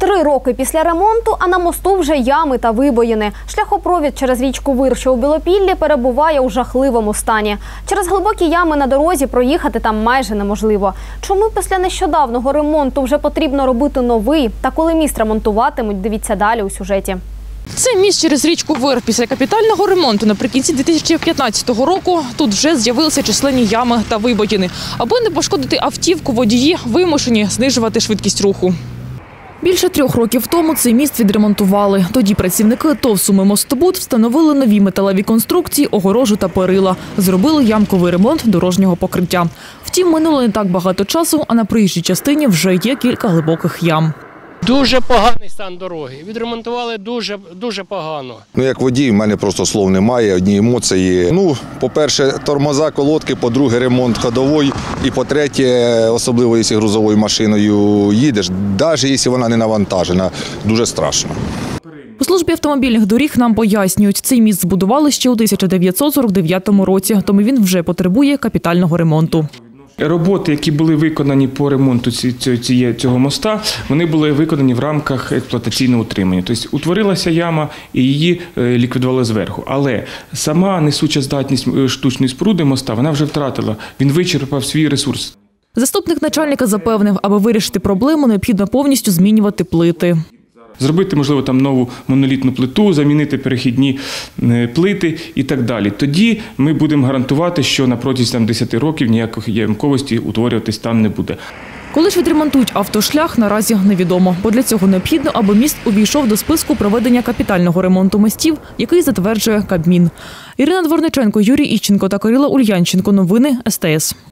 3 роки після ремонту, а на мосту вже ями та вибоїни. Шляхопровід через річку Вир, що у Білопіллі, перебуває у жахливому стані. Через глибокі ями на дорозі проїхати там майже неможливо. Чому після нещодавнього ремонту вже потрібно робити новий? Та коли міст ремонтуватимуть, дивіться далі у сюжеті. Це міст через річку Вир. Після капітального ремонту наприкінці 2015 року тут вже з'явилися численні ями та вибоїни. Аби не пошкодити автівку, водії вимушені знижувати швидкість руху. Більше 3 років тому цей міст відремонтували. Тоді працівники ТОВ «Сумимостобуд» встановили нові металеві конструкції, огорожу та перила. Зробили ямковий ремонт дорожнього покриття. Втім, минуло не так багато часу, а на проїжджій частині вже є кілька глибоких ям. Дуже поганий стан дороги. Відремонтували дуже погано. Як водій, в мене просто слов немає, одні емоції. По-перше, тормоза, колодки, по-друге, ремонт ходової і по-третє, особливо, якщо грузовою машиною їдеш, навіть якщо вона не навантажена, дуже страшно. У службі автомобільних доріг нам пояснюють, цей міст збудували ще у 1949 році, тому він вже потребує капітального ремонту. Роботи, які були виконані по ремонту цього моста, вони були виконані в рамках експлуатаційного утримання. Тобто утворилася яма і її ліквідували зверху. Але сама несуча здатність штучної споруди моста вона вже втратила, він вичерпав свій ресурс. Заступник начальника запевнив, аби вирішити проблему, необхідно повністю змінювати плити. Зробити, можливо, там нову монолітну плиту, замінити перехідні плити і так далі. Тоді ми будемо гарантувати, що на протязі 10 років ніякої ямковості утворюватись там не буде. Коли ж відремонтують автошлях, наразі невідомо. Бо для цього необхідно, аби міст увійшов до списку проведення капітального ремонту мостів, який затверджує Кабмін. Ірина Дворниченко, Юрій Іщенко та Кирило Ульянченко. Новини СТС.